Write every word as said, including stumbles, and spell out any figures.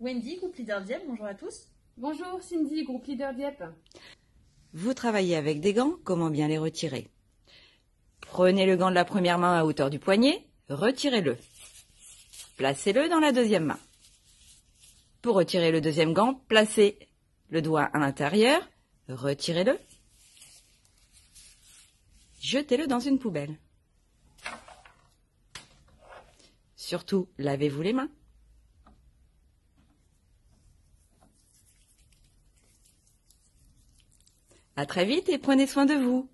Wendy, groupe leader Dieppe, bonjour à tous. Bonjour Cindy, groupe leader Dieppe. Vous travaillez avec des gants, comment bien les retirer? Prenez le gant de la première main à hauteur du poignet, retirez-le. Placez-le dans la deuxième main. Pour retirer le deuxième gant, placez le doigt à l'intérieur, retirez-le. Jetez-le dans une poubelle. Surtout, lavez-vous les mains. À très vite et prenez soin de vous.